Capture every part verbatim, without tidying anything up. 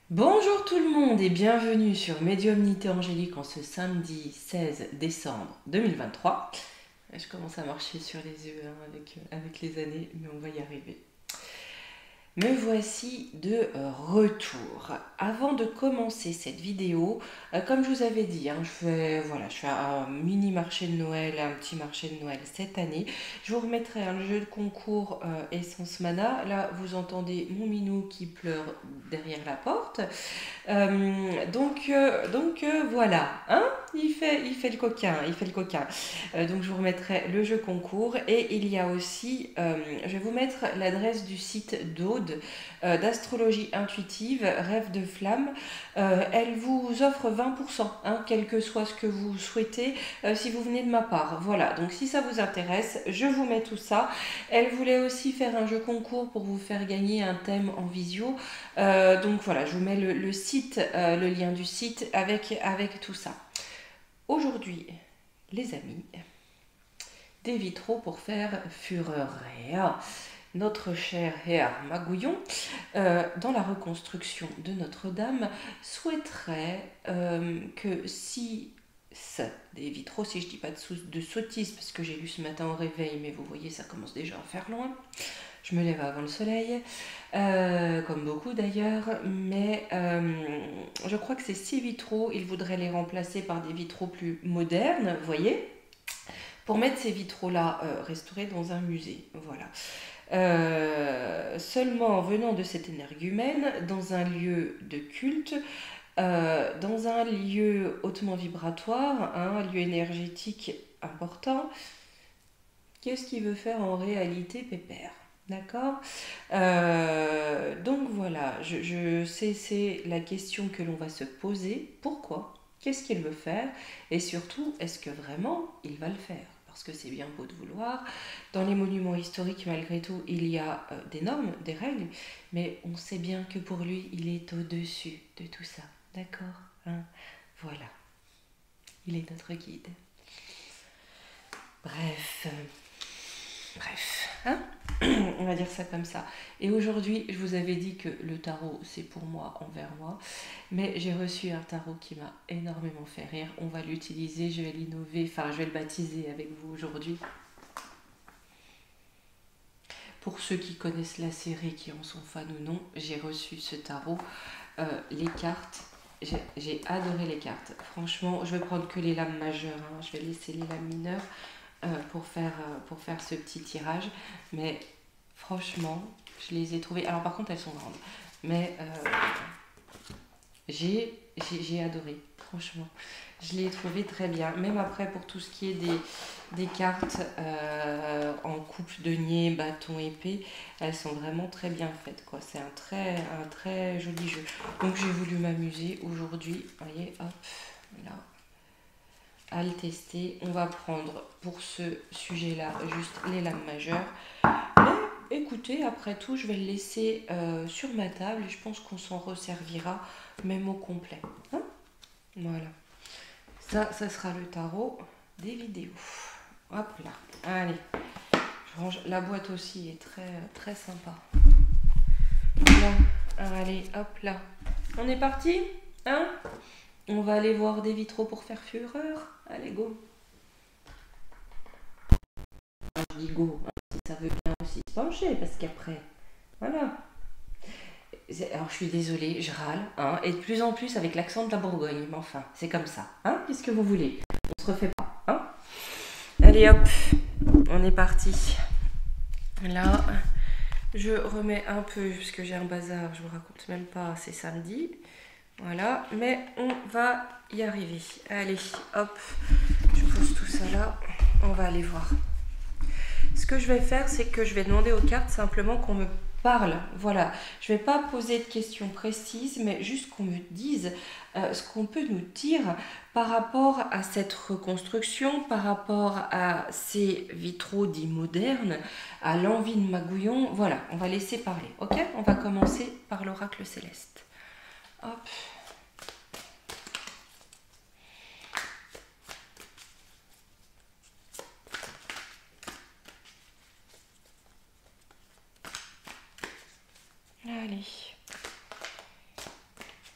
Bonjour tout le monde et bienvenue sur Médiumnité Angélique en ce samedi seize décembre deux mille vingt-trois. Je commence à marcher sur les yeux hein, avec, avec les années, mais on va y arriver. Me voici de retour. Avant de commencer cette vidéo, euh, comme je vous avais dit, hein, je fais voilà, je fais un mini marché de Noël, un petit marché de Noël cette année. Je vous remettrai un jeu de concours euh, Essence Mana. Là, vous entendez mon minou qui pleure derrière la porte. Euh, donc, euh, donc euh, voilà, hein, il fait, il fait le coquin, il fait le coquin. Euh, donc je vous remettrai le jeu concours et il y a aussi, euh, je vais vous mettre l'adresse du site d'Aude euh, d'astrologie intuitive, Rêve de flamme. Euh, elle vous offre vingt pour cent, hein, quel que soit ce que vous souhaitez, euh, si vous venez de ma part. Voilà, donc si ça vous intéresse, je vous mets tout ça. Elle voulait aussi faire un jeu concours pour vous faire gagner un thème en visio. Euh, donc voilà, je vous mets le, le site, euh, le lien du site avec, avec tout ça. Aujourd'hui, les amis, des vitraux pour faire fureur. Notre cher Herr Magouillon, euh, dans la reconstruction de Notre-Dame, souhaiterait euh, que si des vitraux, si je dis pas de, sou- de sottises, parce que j'ai lu ce matin au réveil, mais vous voyez, ça commence déjà à faire loin. Je me lève avant le soleil, euh, comme beaucoup d'ailleurs, mais euh, je crois que ces six vitraux, il voudrait les remplacer par des vitraux plus modernes, vous voyez, pour mettre ces vitraux-là euh, restaurés dans un musée. Voilà. Euh, seulement en venant de cet énergumène, dans un lieu de culte, euh, dans un lieu hautement vibratoire, hein, un lieu énergétique important, qu'est-ce qu'il veut faire en réalité, Pépère? D'accord. Euh, donc voilà, je, je sais, c'est la question que l'on va se poser. Pourquoi? Qu'est-ce qu'il veut faire? Et surtout, est-ce que vraiment il va le faire? Parce que c'est bien beau de vouloir. Dans les monuments historiques, malgré tout, il y a euh, des normes, des règles, mais on sait bien que pour lui, il est au-dessus de tout ça. D'accord, hein? Voilà, il est notre guide. Bref, euh, bref, hein? On va dire ça comme ça. Et aujourd'hui, je vous avais dit que le tarot, c'est pour moi, envers moi. Mais j'ai reçu un tarot qui m'a énormément fait rire. On va l'utiliser, je vais l'innover, enfin, je vais le baptiser avec vous aujourd'hui. Pour ceux qui connaissent la série, qui en sont fans ou non, j'ai reçu ce tarot. Euh, les cartes, j'ai, j'ai adoré les cartes. Franchement, je vais prendre que les lames majeures. Hein. Je vais laisser les lames mineures euh, pour, faire, euh, pour faire ce petit tirage. Mais franchement, je les ai trouvées. Alors par contre, elles sont grandes. Mais euh, j'ai, j'ai, j'ai adoré, franchement. Je l'ai trouvé très bien. Même après, pour tout ce qui est des, des cartes euh, en coupe, denier, bâton, épée, elles sont vraiment très bien faites, quoi. C'est un très, un très joli jeu. Donc j'ai voulu m'amuser aujourd'hui. Vous voyez, hop, là, à le tester. On va prendre pour ce sujet-là juste les lames majeures. Mais écoutez, après tout, je vais le laisser euh, sur ma table et je pense qu'on s'en resservira même au complet. Hein, voilà. Ça, ça sera le tarot des vidéos. Hop là. Allez. Je range. La boîte aussi est très, très sympa. Là. Allez, hop là. On est parti? Hein? On va aller voir des vitraux pour faire fureur. Allez, go. Je dis go. Si ça veut bien aussi se pencher, parce qu'après, voilà. Alors je suis désolée, je râle, hein, et de plus en plus avec l'accent de la Bourgogne, mais enfin, c'est comme ça, hein, qu'est-ce que vous voulez? On se refait pas, hein? Allez hop, on est parti. Là, je remets un peu, puisque j'ai un bazar, je vous raconte même pas, c'est samedi. Voilà, mais on va y arriver. Allez, hop, je pose tout ça là, on va aller voir. Ce que je vais faire, c'est que je vais demander aux cartes simplement qu'on me parle. Voilà, je ne vais pas poser de questions précises, mais juste qu'on me dise euh, ce qu'on peut nous dire par rapport à cette reconstruction, par rapport à ces vitraux dits modernes, à l'envie de Magouillon. Voilà, on va laisser parler, ok? On va commencer par l'oracle céleste. Hop. Allez.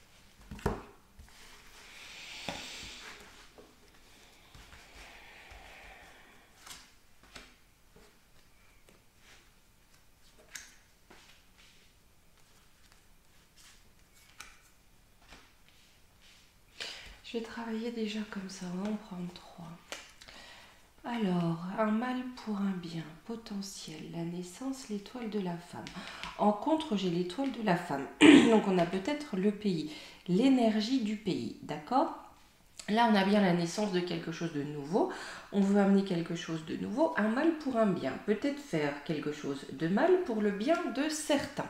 Je vais travailler déjà comme ça, on va en prendre trois. Alors, un mal pour un bien, potentiel, la naissance, l'étoile de la femme. En contre, j'ai l'étoile de la femme. Donc, on a peut-être le pays, l'énergie du pays, d'accord? Là, on a bien la naissance de quelque chose de nouveau. On veut amener quelque chose de nouveau, un mal pour un bien. Peut-être faire quelque chose de mal pour le bien de certains.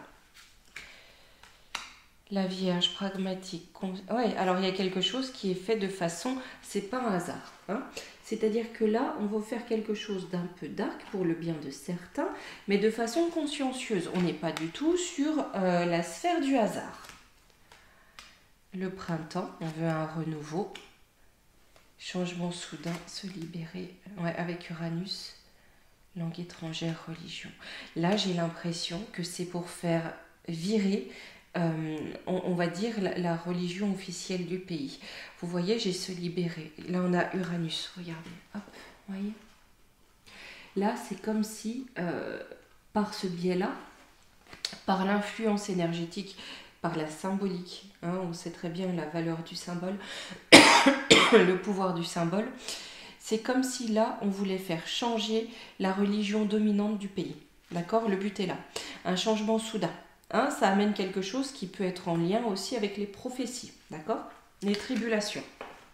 La Vierge pragmatique. Ouais, alors il y a quelque chose qui est fait de façon, c'est pas un hasard. Hein. C'est-à-dire que là, on va faire quelque chose d'un peu dark pour le bien de certains, mais de façon consciencieuse. On n'est pas du tout sur euh, la sphère du hasard. Le printemps, on veut un renouveau. Changement soudain, se libérer. Ouais, avec Uranus, langue étrangère, religion. Là, j'ai l'impression que c'est pour faire virer... Euh, on, on va dire la, la religion officielle du pays. Vous voyez, j'ai se libérer. Là, on a Uranus. Regardez. Hop, vous voyez. Là, c'est comme si, euh, par ce biais-là, par l'influence énergétique, par la symbolique, hein, on sait très bien la valeur du symbole, le pouvoir du symbole, c'est comme si là, on voulait faire changer la religion dominante du pays. D'accord? Le but est là. Un changement soudain. Hein, ça amène quelque chose qui peut être en lien aussi avec les prophéties, d'accord? Les tribulations.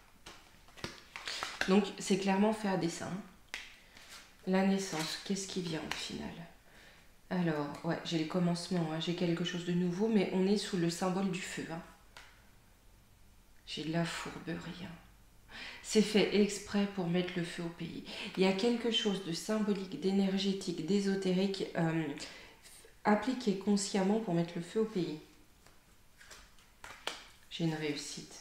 Donc, c'est clairement fait à dessein. La naissance, qu'est-ce qui vient au final? Alors, ouais, j'ai les commencements, hein, j'ai quelque chose de nouveau, mais on est sous le symbole du feu. Hein. J'ai de la fourberie. Hein. C'est fait exprès pour mettre le feu au pays. Il y a quelque chose de symbolique, d'énergétique, d'ésotérique... Euh, appliqué consciemment pour mettre le feu au pays. J'ai une réussite.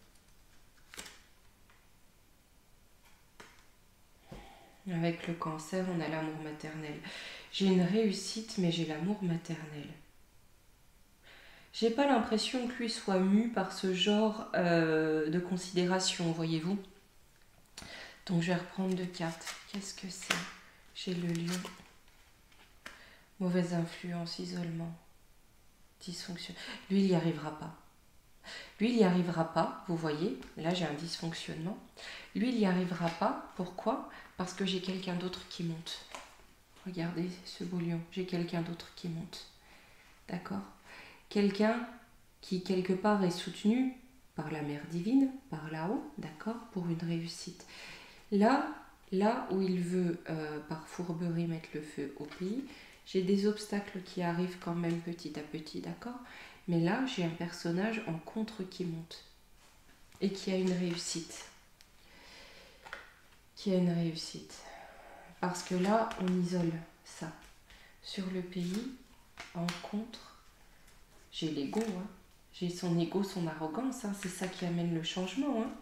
Avec le cancer, on a l'amour maternel. J'ai une réussite, mais j'ai l'amour maternel. J'ai pas l'impression que lui soit mu par ce genre euh, de considération, voyez-vous. Donc je vais reprendre deux cartes. Qu'est-ce que c'est? J'ai le lion. Mauvaise influence, isolement, dysfonction. Lui, il n'y arrivera pas. Lui, il n'y arrivera pas, vous voyez, là j'ai un dysfonctionnement. Lui, il n'y arrivera pas, pourquoi? Parce que j'ai quelqu'un d'autre qui monte. Regardez ce beau lion, j'ai quelqu'un d'autre qui monte. D'accord? Quelqu'un qui, quelque part, est soutenu par la mère divine, par là-haut, d'accord? Pour une réussite. Là, là où il veut, euh, par fourberie, mettre le feu au pays, j'ai des obstacles qui arrivent quand même petit à petit, d'accord? Mais là, j'ai un personnage en contre qui monte et qui a une réussite. Qui a une réussite. Parce que là, on isole ça. Sur le pays, en contre, j'ai l'ego. Hein. J'ai son ego, son arrogance. Hein. C'est ça qui amène le changement. Hein.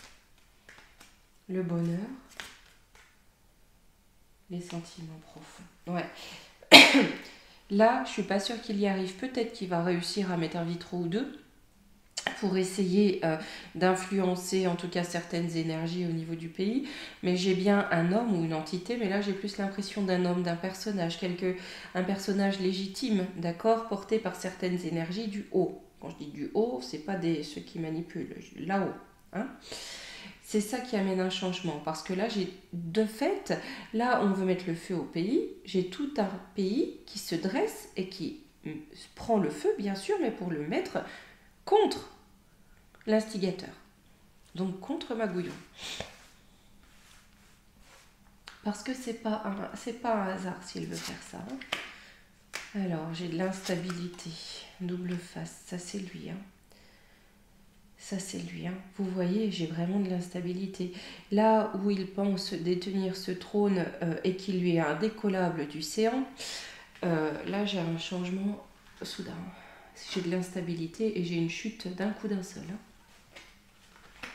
Le bonheur. Les sentiments profonds. Ouais. Là, je suis pas sûre qu'il y arrive. Peut-être qu'il va réussir à mettre un vitro ou deux pour essayer euh, d'influencer en tout cas certaines énergies au niveau du pays. Mais j'ai bien un homme ou une entité, mais là j'ai plus l'impression d'un homme, d'un personnage, quelque, un personnage légitime, d'accord, porté par certaines énergies du haut. Quand je dis du haut, c'est pas des, ceux qui manipulent, là-haut. Hein. C'est ça qui amène un changement, parce que là, j'ai de fait, là, on veut mettre le feu au pays, j'ai tout un pays qui se dresse et qui prend le feu, bien sûr, mais pour le mettre contre l'instigateur, donc contre Magouillon. Parce que c'est pas un, c'est pas un hasard s'il veut faire ça. Hein. Alors, j'ai de l'instabilité, double face, ça c'est lui, hein. Ça, c'est lui. Hein. Vous voyez, j'ai vraiment de l'instabilité. Là où il pense détenir ce trône euh, et qu'il lui est indécollable du séant, euh, là, j'ai un changement soudain. J'ai de l'instabilité et j'ai une chute d'un coup d'un seul. Hein.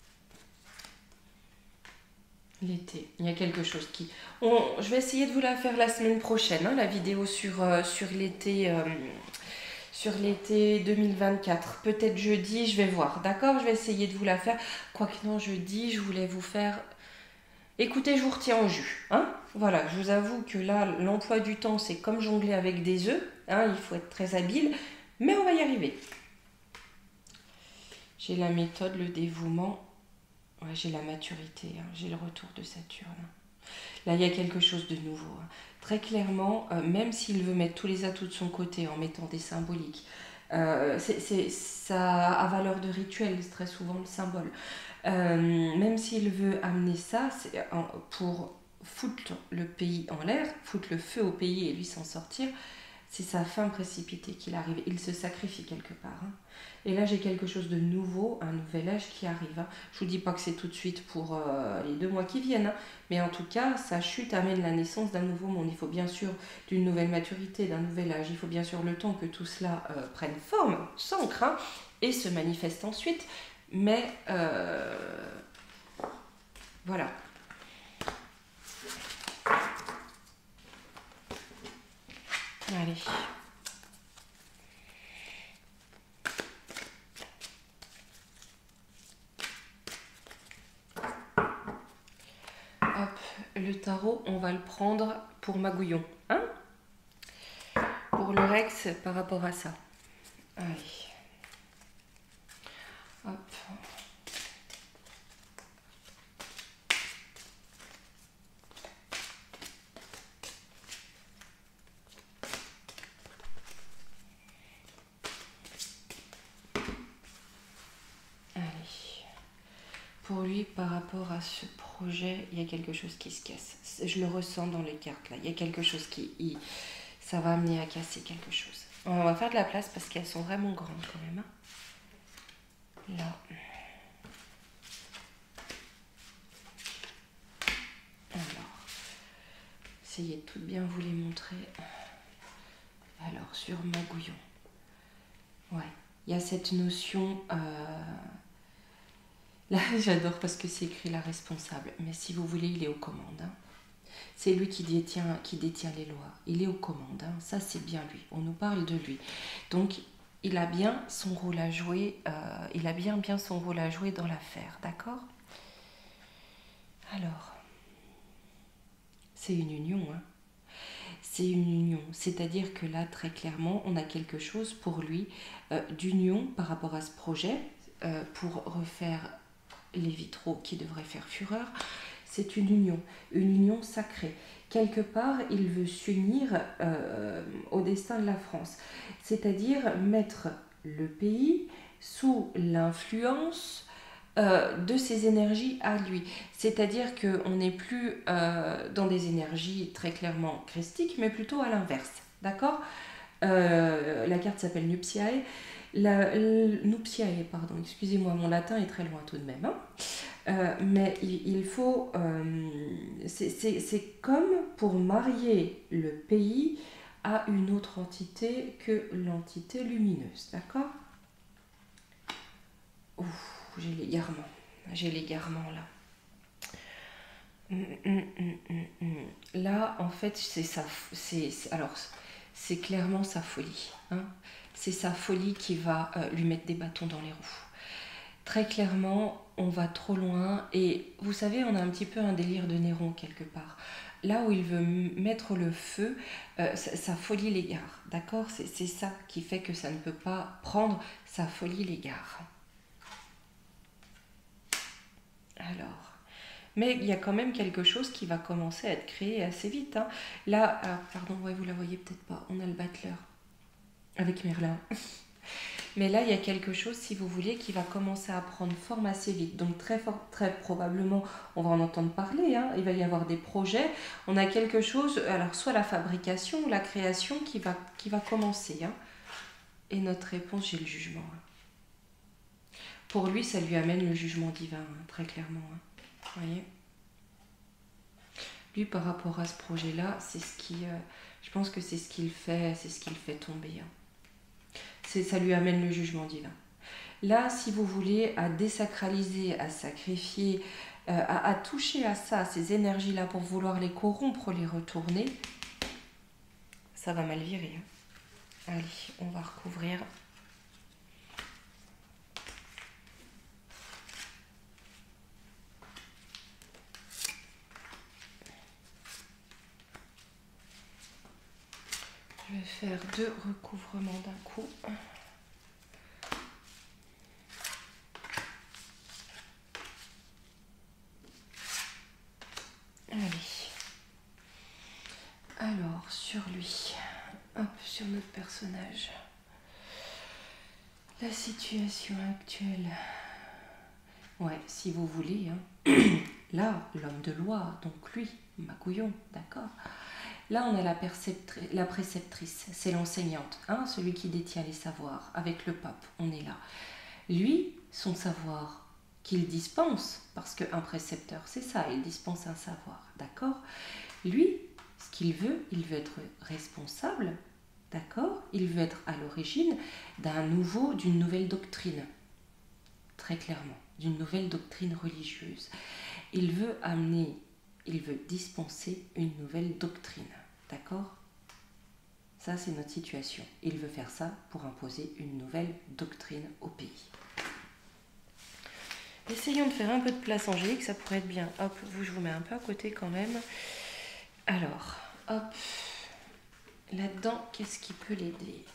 L'été, il y a quelque chose qui... On, je vais essayer de vous la faire la semaine prochaine, hein, la vidéo sur, euh, sur l'été... Euh, sur l'été deux mille vingt-quatre. Peut-être jeudi, je vais voir. D'accord? Je vais essayer de vous la faire. Quoique non, jeudi, je voulais vous faire... Écoutez, je vous retiens au jus. Hein? Voilà, je vous avoue que là, l'emploi du temps, c'est comme jongler avec des œufs. Hein? Il faut être très habile. Mais on va y arriver. J'ai la méthode, le dévouement. Ouais, j'ai la maturité, hein. J'ai le retour de Saturne. Là, il y a quelque chose de nouveau, hein. Très clairement, euh, même s'il veut mettre tous les atouts de son côté en mettant des symboliques, euh, c'est, c'est, ça a valeur de rituel, c'est très souvent le symbole. Euh, même s'il veut amener ça c'est en, pour foutre le pays en l'air, foutre le feu au pays et lui s'en sortir, c'est sa fin précipitée qu'il arrive. Il se sacrifie quelque part, hein. Et là, j'ai quelque chose de nouveau, un nouvel âge qui arrive, hein. Je vous dis pas que c'est tout de suite pour euh, les deux mois qui viennent, hein. Mais en tout cas, sa chute amène la naissance d'un nouveau monde. Il faut bien sûr d'une nouvelle maturité, d'un nouvel âge. Il faut bien sûr le temps que tout cela euh, prenne forme, s'ancre, hein, et se manifeste ensuite. Mais euh, voilà. Allez. Hop, le tarot, on va le prendre pour Magouillon, hein? Pour le Rex, par rapport à ça. Allez. Hop. Allez. Pour lui, par rapport à ce projet, il y a quelque chose qui se casse. Je le ressens dans les cartes, là. Il y a quelque chose qui... Il, ça va amener à casser quelque chose. On va faire de la place parce qu'elles sont vraiment grandes quand même, hein. Là. Alors, essayez de tout bien vous les montrer. Alors, sur Magouillon. Ouais, il y a cette notion... Euh... Là, j'adore parce que c'est écrit la responsable. Mais si vous voulez, il est aux commandes, hein. C'est lui qui détient, qui détient les lois. Il est aux commandes, hein. Ça, c'est bien lui. On nous parle de lui. Donc, il a bien son rôle à jouer. Euh, il a bien, bien son rôle à jouer dans l'affaire, d'accord? Alors, c'est une union, hein. C'est une union. C'est-à-dire que là, très clairement, on a quelque chose pour lui euh, d'union par rapport à ce projet, euh, pour refaire les vitraux qui devraient faire fureur. C'est une union, une union sacrée. Quelque part, il veut s'unir euh, au destin de la France. C'est-à-dire mettre le pays sous l'influence euh, de ses énergies à lui. C'est-à-dire qu'on n'est plus euh, dans des énergies très clairement christiques, mais plutôt à l'inverse. D'accord? euh, La carte s'appelle Nuptiae. La, l, Nuptiae, pardon, excusez-moi, mon latin est très loin tout de même, hein. Euh, mais il, il faut... Euh, c'est comme pour marier le pays à une autre entité que l'entité lumineuse, d'accord? Ouf, j'ai l'égarement. J'ai l'égarement, là. Hum, hum, hum, hum, hum. Là, en fait, c'est ça. C'est, alors, c'est clairement sa folie, hein. C'est sa folie qui va euh, lui mettre des bâtons dans les roues. Très clairement, on va trop loin et vous savez, on a un petit peu un délire de Néron quelque part. Là où il veut mettre le feu, euh, sa, sa folie l'égare, d'accord? C'est ça qui fait que ça ne peut pas prendre, sa folie l'égare. Alors, mais il y a quand même quelque chose qui va commencer à être créé assez vite, hein. Là, alors, pardon, ouais, vous la voyez peut-être pas, on a le battleur avec Merlin. Mais là, il y a quelque chose, si vous voulez, qui va commencer à prendre forme assez vite. Donc très, fort, très probablement, on va en entendre parler, hein. Il va y avoir des projets. On a quelque chose, alors soit la fabrication ou la création qui va, qui va commencer, hein. Et notre réponse, j'ai le jugement, hein. Pour lui, ça lui amène le jugement divin, hein, très clairement, hein. Vous voyez? Lui, par rapport à ce projet-là, c'est ce qui... Euh, je pense que c'est ce qu'il fait, c'est ce qu'il fait tomber, hein. Ça lui amène le jugement divin. Là, si vous voulez, à désacraliser, à sacrifier, euh, à, à toucher à ça, à ces énergies-là, pour vouloir les corrompre, les retourner, ça va mal virer, hein. Allez, on va recouvrir. Je vais faire deux recouvrements d'un coup. sur notre personnage. La situation actuelle. Ouais, si vous voulez. Hein. Là, l'homme de loi, donc lui, Magouillon, d'accord. Là, on a la, la préceptrice, c'est l'enseignante, hein, celui qui détient les savoirs. Avec le pape, on est là. Lui, son savoir qu'il dispense, parce qu'un précepteur, c'est ça, il dispense un savoir, d'accord. Lui, ce qu'il veut, il veut être responsable, d'accord. Il veut être à l'origine d'un nouveau, d'une nouvelle doctrine, très clairement, d'une nouvelle doctrine religieuse. Il veut amener, il veut dispenser une nouvelle doctrine, d'accord. Ça, c'est notre situation. Il veut faire ça pour imposer une nouvelle doctrine au pays. Essayons de faire un peu de place angélique, ça pourrait être bien. Hop, vous, je vous mets un peu à côté quand même. Alors, hop, là-dedans, qu'est-ce qui peut l'aider?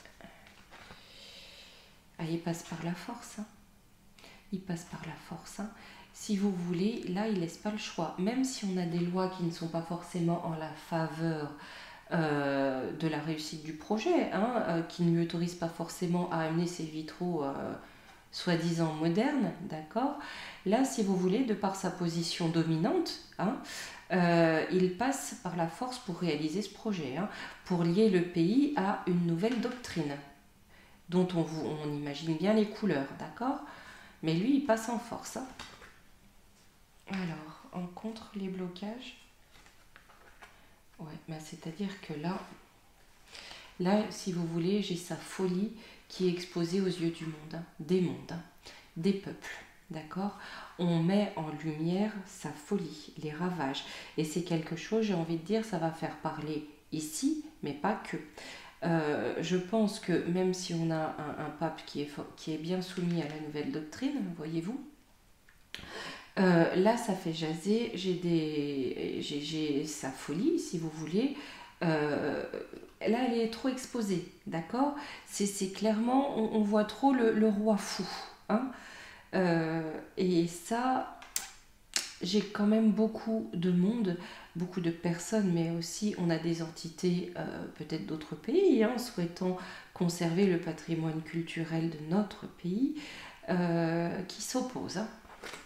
Ah, il passe par la force. Hein. Il passe par la force. Hein. Si vous voulez, là, il ne laisse pas le choix. Même si on a des lois qui ne sont pas forcément en la faveur euh, de la réussite du projet, hein, euh, qui ne lui autorisent pas forcément à amener ses vitraux euh, soi-disant modernes, d'accord. Là, si vous voulez, de par sa position dominante, hein, euh, il passe par la force pour réaliser ce projet, hein, pour lier le pays à une nouvelle doctrine, dont on, on imagine bien les couleurs, d'accord. Mais lui, il passe en force. Hein. Alors, en contre les blocages, ouais, bah c'est-à-dire que là, là, si vous voulez, j'ai sa folie qui est exposée aux yeux du monde, hein, des mondes, hein, des peuples, d'accord. On met en lumière sa folie, les ravages, et c'est quelque chose, j'ai envie de dire, ça va faire parler ici, mais pas que. Euh, je pense que même si on a un, un pape qui est, qui est bien soumis à la nouvelle doctrine, voyez-vous, euh, là ça fait jaser, j'ai des, j'ai, j'ai sa folie si vous voulez, euh, là elle est trop exposée, d'accord, c'est, c'est clairement, on, on voit trop le, le roi fou, hein, euh, et ça, j'ai quand même beaucoup de monde, beaucoup de personnes, mais aussi on a des entités, euh, peut-être d'autres pays, hein, souhaitant conserver le patrimoine culturel de notre pays, euh, qui s'opposent. Hein.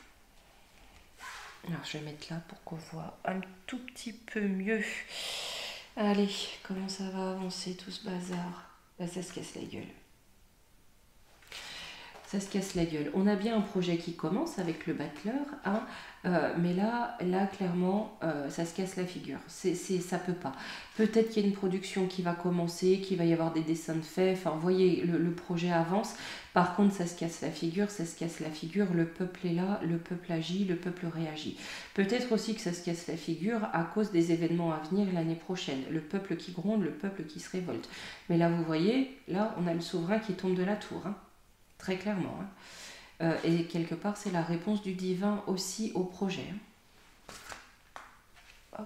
Alors je vais mettre là pour qu'on voit un tout petit peu mieux. Allez, comment ça va avancer tout ce bazar? Là, ça se casse la gueule. Ça se casse la gueule. On a bien un projet qui commence avec le battleur, hein, euh, mais là, là clairement, euh, ça se casse la figure. C'est, c'est, ça peut pas. Peut-être qu'il y a une production qui va commencer, qu'il va y avoir des dessins de faits. Enfin, vous voyez, le, le projet avance. Par contre, ça se casse la figure, ça se casse la figure. Le peuple est là, le peuple agit, le peuple réagit. Peut-être aussi que ça se casse la figure à cause des événements à venir l'année prochaine. Le peuple qui gronde, le peuple qui se révolte. Mais là, vous voyez, là, on a le souverain qui tombe de la tour, hein. Très clairement. Hein. Euh, et quelque part, c'est la réponse du divin aussi au projet. Hop.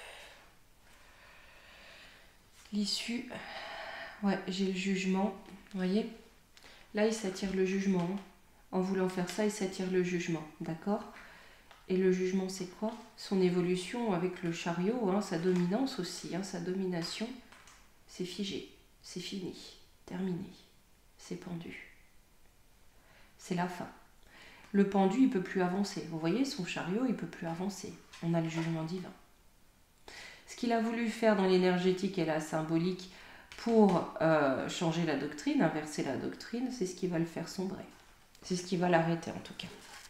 L'issue. Ouais, j'ai le jugement. Vous voyez? Là, il s'attire le jugement. Hein. En voulant faire ça, il s'attire le jugement. D'accord? Et le jugement, c'est quoi? Son évolution avec le chariot, hein, sa dominance aussi, hein, sa domination. C'est figé. C'est fini. Terminé. C'est pendu. C'est la fin. Le pendu, il ne peut plus avancer. Vous voyez, son chariot, il ne peut plus avancer. On a le jugement divin. Ce qu'il a voulu faire dans l'énergétique et la symbolique pour euh, changer la doctrine, inverser la doctrine, c'est ce qui va le faire sombrer. C'est ce qui va l'arrêter en tout cas.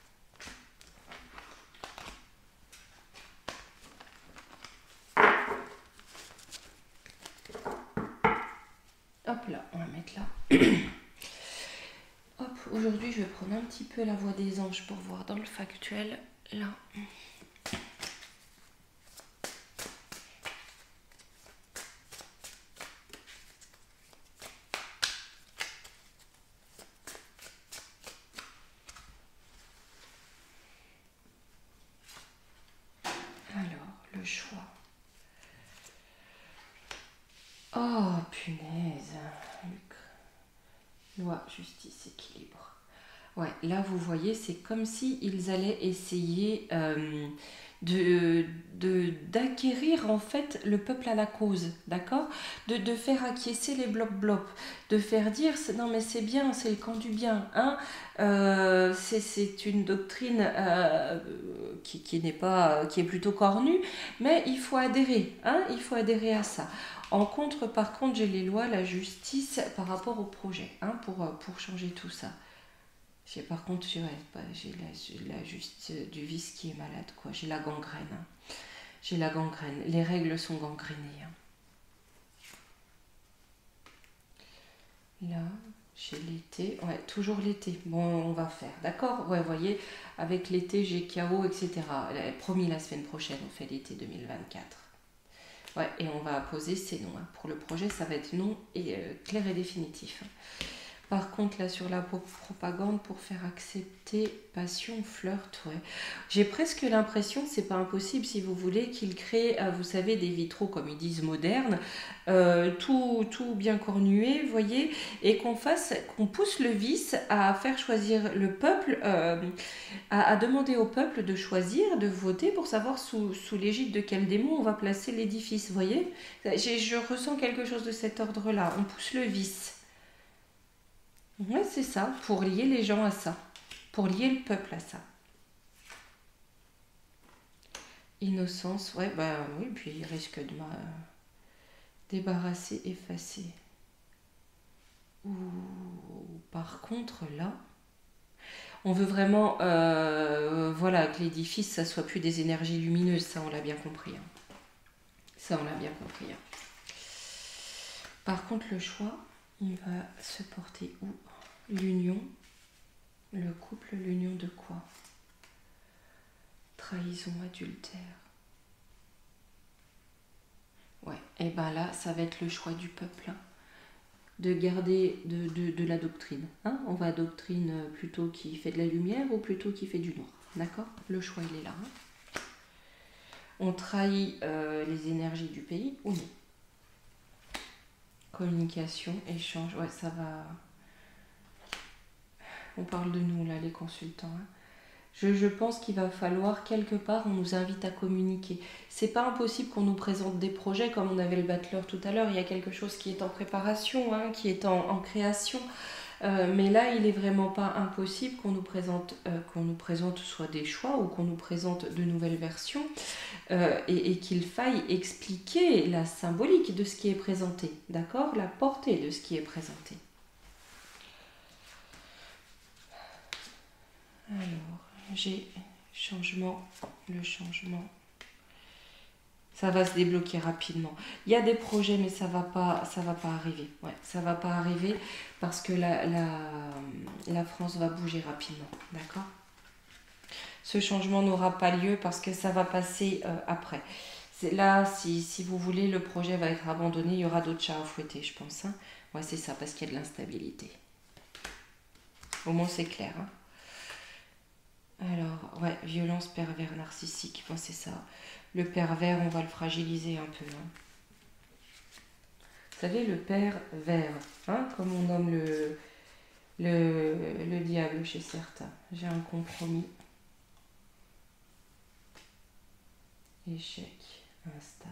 Hop là, on va mettre là. Hop, aujourd'hui je vais prendre un petit peu la voix des anges pour voir dans le factuel, là. Alors, le choix. Oh, punaise. Loi, justice, équilibre. Ouais, là vous voyez, c'est comme si ils allaient essayer euh, de, de, d'acquérir en fait le peuple à la cause, d'accord, de, de faire acquiescer les blocs-blocs, de faire dire non mais c'est bien, c'est le camp du bien, hein, euh, c'est, c'est une doctrine euh, qui, qui n'est pas, qui est plutôt cornue, mais il faut adhérer, hein, il faut adhérer à ça. En contre, par contre, j'ai les lois, la justice par rapport au projet, hein, pour, pour changer tout ça. J'ai par contre, j'ai, ouais, j'ai la, j'ai la juste du vice qui est malade, quoi. J'ai la gangrène. Hein. J'ai la gangrène. Les règles sont gangrénées. Hein. Là, j'ai l'été. Ouais, toujours l'été. Bon, on va faire. D'accord. Ouais, vous voyez, avec l'été, j'ai K O, et cetera. Promis, la semaine prochaine, on fait l'été deux mille vingt-quatre. Ouais, et on va poser ces noms. Hein. Pour le projet, ça va être non et euh, clair et définitif. Hein. Par contre, là, sur la propagande, pour faire accepter passion, flirt, ouais. J'ai presque l'impression, c'est pas impossible, si vous voulez, qu'ils créent, vous savez, des vitraux, comme ils disent, modernes, euh, tout, tout bien cornué, vous voyez, et qu'on fasse, qu'on pousse le vice à faire choisir le peuple, euh, à, à demander au peuple de choisir, de voter pour savoir sous, sous l'égide de quel démon on va placer l'édifice, vous voyez. J'ai, je ressens quelque chose de cet ordre-là. On pousse le vice. Ouais, c'est ça, pour lier les gens à ça, pour lier le peuple à ça. Innocence, ouais, bah oui, puis il risque de m'a débarrasser, effacer. Ou par contre, là, on veut vraiment, euh, voilà, que l'édifice, ça soit plus des énergies lumineuses, ça on l'a bien compris. Hein. Ça on l'a bien compris. Hein. Par contre, le choix, il va se porter où? L'union, le couple, l'union de quoi? Trahison, adultère. Ouais, et ben là, ça va être le choix du peuple. Hein, de garder de, de, de la doctrine. Hein, on va doctrine plutôt qui fait de la lumière ou plutôt qui fait du noir. D'accord? Le choix, il est là. Hein. On trahit euh, les énergies du pays ou non? Communication, échange, ouais, ça va... On parle de nous, là, les consultants. Hein. Je, je pense qu'il va falloir, quelque part, on nous invite à communiquer. C'est pas impossible qu'on nous présente des projets, comme on avait le battleur tout à l'heure. Il y a quelque chose qui est en préparation, hein, qui est en, en création. Euh, mais là, il est vraiment pas impossible qu'on nous présente, euh, qu'on nous présente soit des choix ou qu'on nous présente de nouvelles versions euh, et, et qu'il faille expliquer la symbolique de ce qui est présenté, d'accord? La portée de ce qui est présenté. Alors, j'ai changement, le changement. Ça va se débloquer rapidement. Il y a des projets, mais ça va pas, ça va pas arriver. Ouais, ça va pas arriver parce que la, la, la France va bouger rapidement. D'accord? Ce changement n'aura pas lieu parce que ça va passer euh, après. C'est là, si, si vous voulez, le projet va être abandonné. Il y aura d'autres chats à fouetter, je pense. Hein. Ouais, c'est ça, parce qu'il y a de l'instabilité. Au moins, c'est clair. Hein. Alors, ouais, violence, pervers, narcissique, bon, c'est ça. Le pervers, on va le fragiliser un peu. Hein. Vous savez, le pervers, hein, comme on nomme le, le, le diable chez certains. J'ai un compromis. Échec, instable.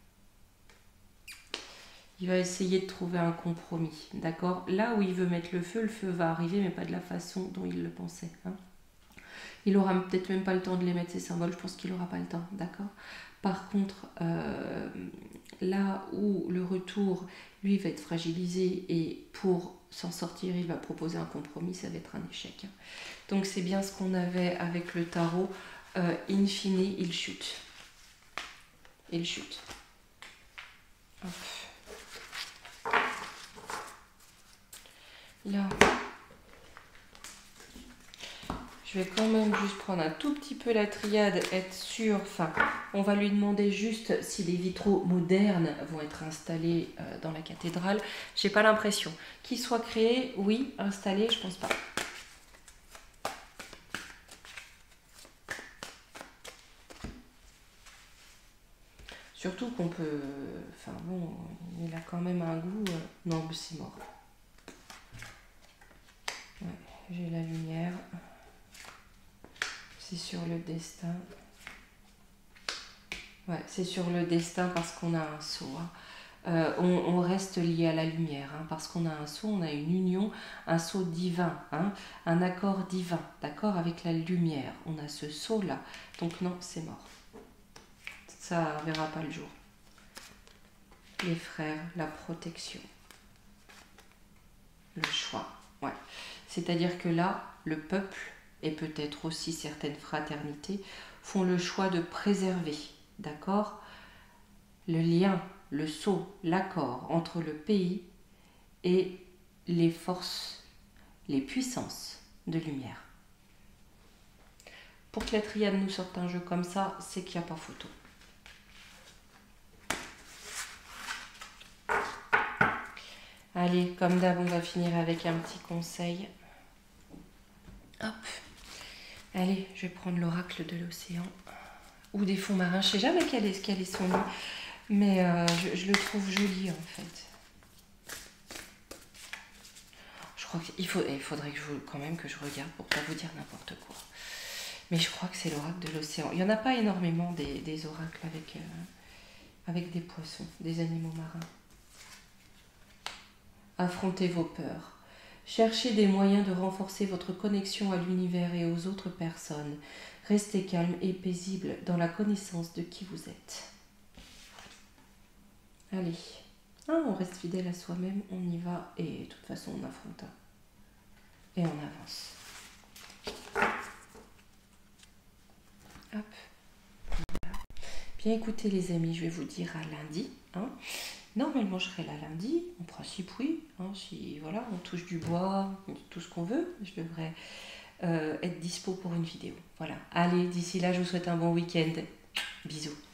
Il va essayer de trouver un compromis, d'accord? Là où il veut mettre le feu, le feu va arriver, mais pas de la façon dont il le pensait. Hein. Il aura peut-être même pas le temps de les mettre, ces symboles, je pense qu'il n'aura pas le temps, d'accord? Par contre, euh, là où le retour, lui, va être fragilisé et pour s'en sortir, il va proposer un compromis, ça va être un échec. Donc c'est bien ce qu'on avait avec le tarot. Euh, in fine, il chute. Il chute. Hop. Là... Je vais quand même juste prendre un tout petit peu la triade, être sûr, enfin, on va lui demander juste si les vitraux modernes vont être installés euh, dans la cathédrale. J'ai pas l'impression. Qu'ils soient créés, oui, installés, je pense pas. Surtout qu'on peut... Enfin bon, il a quand même un goût... Euh... Non, c'est mort. Ouais. j'ai la lumière. C'est sur le destin. Ouais, c'est sur le destin parce qu'on a un sceau. Hein. Euh, on, on reste lié à la lumière, hein, parce qu'on a un sceau, on a une union, un sceau divin, hein, un accord divin, d'accord, avec la lumière. On a ce sceau-là. Donc non, c'est mort. Ça ne verra pas le jour. Les frères, la protection. Le choix, ouais. C'est-à-dire que là, le peuple, et peut-être aussi certaines fraternités, font le choix de préserver, d'accord, le lien, le sceau, l'accord entre le pays et les forces, les puissances de lumière. Pour que la triade nous sorte un jeu comme ça, c'est qu'il n'y a pas photo. Allez, comme d'hab, on va finir avec un petit conseil. Hop. Allez, je vais prendre l'oracle de l'océan. Ou des fonds marins. Je ne sais jamais quel est, quel est son nom. Mais euh, je, je le trouve joli, en fait. Je crois qu'il faut, il faudrait que je, quand même que je regarde pour ne pas vous dire n'importe quoi. Mais je crois que c'est l'oracle de l'océan. Il n'y en a pas énormément des, des oracles avec, euh, avec des poissons, des animaux marins. Affrontez vos peurs. Cherchez des moyens de renforcer votre connexion à l'univers et aux autres personnes. Restez calme et paisible dans la connaissance de qui vous êtes. Allez, ah, on reste fidèle à soi-même, on y va et de toute façon on affronte. Et on avance. Hop. Voilà. Bien écoutez les amis, je vais vous dire à lundi. Hein. Normalement, je serai là lundi. En principe, oui. Hein, si voilà, on touche du bois, tout ce qu'on veut, je devrais euh, être dispo pour une vidéo. Voilà. Allez, d'ici là, je vous souhaite un bon week-end. Bisous.